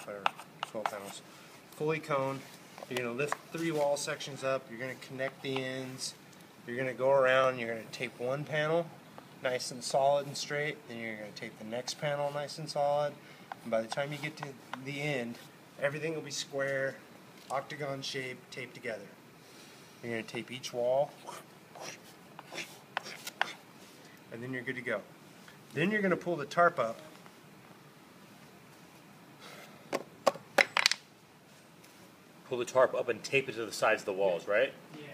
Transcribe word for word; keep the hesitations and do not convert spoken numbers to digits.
or twelve panels. Fully coned. You're going to lift three wall sections up. You're going to connect the ends. You're going to go around. You're going to tape one panel nice and solid and straight. Then you're going to tape the next panel nice and solid. And by the time you get to the end, everything will be square, octagon shape, taped together. You're going to tape each wall. And then you're good to go. Then you're going to pull the tarp up. Pull the tarp up and tape it to the sides of the walls, right? Yeah.